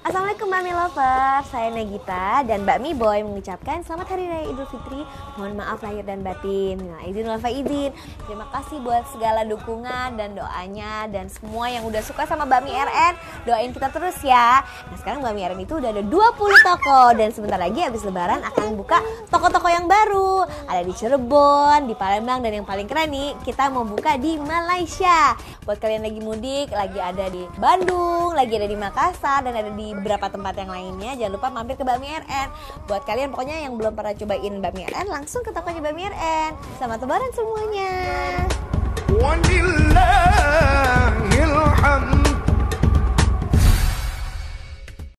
Assalamualaikum Mbak Mi Lover, saya Nagita dan Mbak Mi Boy mengucapkan selamat Hari Raya Idul Fitri. Mohon maaf lahir dan batin. Nah, izin wal faizin. Terima kasih buat segala dukungan dan doanya dan semua yang udah suka sama Mbak Mi RN. Doain kita terus ya. Nah, sekarang Mbak Mi RN itu udah ada 20 toko dan sebentar lagi habis lebaran akan buka toko-toko yang baru. Ada di Cirebon, di Palembang dan yang paling keren nih, kita mau buka di Malaysia. Buat kalian lagi mudik, lagi ada di Bandung, lagi ada di Makassar dan ada di beberapa tempat yang lainnya, jangan lupa mampir ke Bakmi RN. Buat kalian pokoknya yang belum pernah cobain Bakmi RN, langsung ke tokonya Bakmi RN. Selamat lebaran semuanya.